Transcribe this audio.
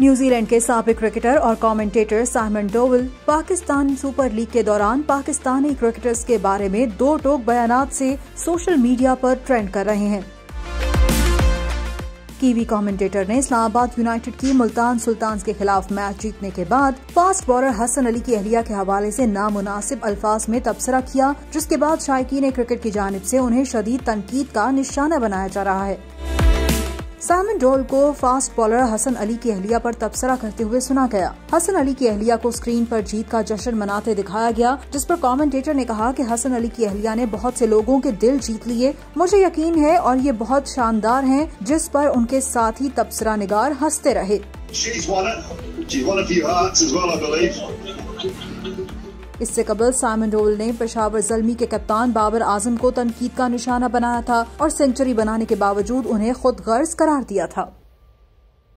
New Zealand के साबिक cricketer और commentator Simon Doull Pakistan Super League के दौरान पाकिस्तानी क्रिकेटर्स के बारे में दो टोक बयानात से सोशल मीडिया पर ट्रेंड कर रहे हैं। कीवी कमेंटेटर ने इस्लामाबाद यूनाइटेड की मुल्तान सुल्तान्स के खिलाफ मैच जीतने के बाद फास्ट बॉलर हसन अली की अहलिया के हवाले से नामुनासिब अल्फाज में तबसरा किया, जिसके बाद शायकीन क्रिकेट की जानिब से उन्हें शदीद तनकीद का निशाना बनाया जा रहा है। साइमन डोवल को फास्ट बॉलर हसन अली की अहलिया पर तबसरा करते हुए सुना गया। हसन अली की अहलिया को स्क्रीन पर जीत का जश्न मनाते दिखाया गया, जिस पर कमेंटेटर ने कहा कि हसन अली की अहलिया ने बहुत से लोगों के दिल जीत लिए। मुझे यकीन है और ये बहुत शानदार हैं, जिस पर उनके साथी तबसरा निगार हंसते रहे। इससे कबल साइमन डोवल ने पेशावर ज़ल्मी के कप्तान बाबर आजम को तनकीद का निशाना बनाया था और सेंचुरी बनाने के बावजूद उन्हें खुद गर्ज करार दिया था।